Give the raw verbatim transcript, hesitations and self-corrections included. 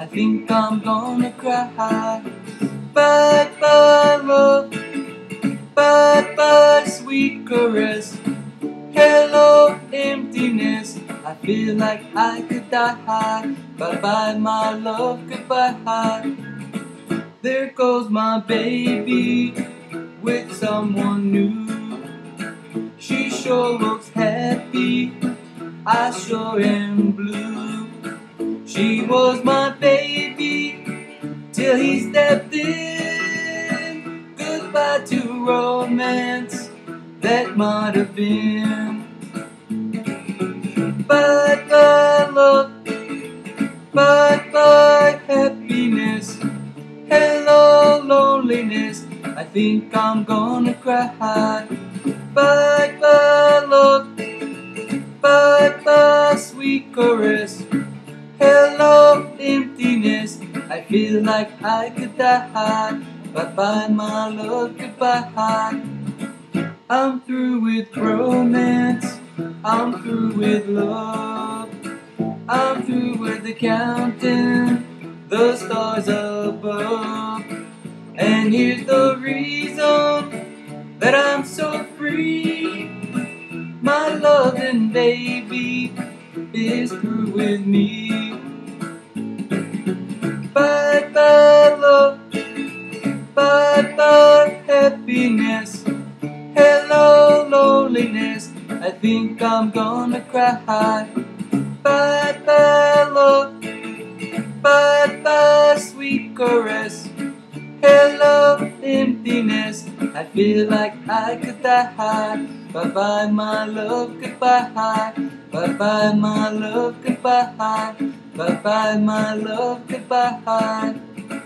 I think I'm gonna cry. Bye bye love, bye bye sweet caress. Hello emptiness, I feel like I could die. Bye bye my love, goodbye. There goes my baby with someone new. She sure looks happy, I sure am blue. She was my baby till he stepped in. Goodbye to romance that might have been. Bye bye love, bye bye happiness. Hello loneliness, I think I'm gonna cry. Bye bye love, bye bye sweet caress. Hello emptiness, I feel like I could die. Bye bye my love, goodbye. I'm through with romance, I'm through with love. I'm through with the counting the stars above. And here's the reason that I'm so free. My loving baby is through with me. Bye bye love, bye bye happiness. Hello loneliness, I think I'm gonna cry. Bye bye love, bye bye sweet caress. Hello emptiness, I feel like I could die. Bye bye my love, goodbye. Bye bye my love, goodbye. Bye bye my love, goodbye.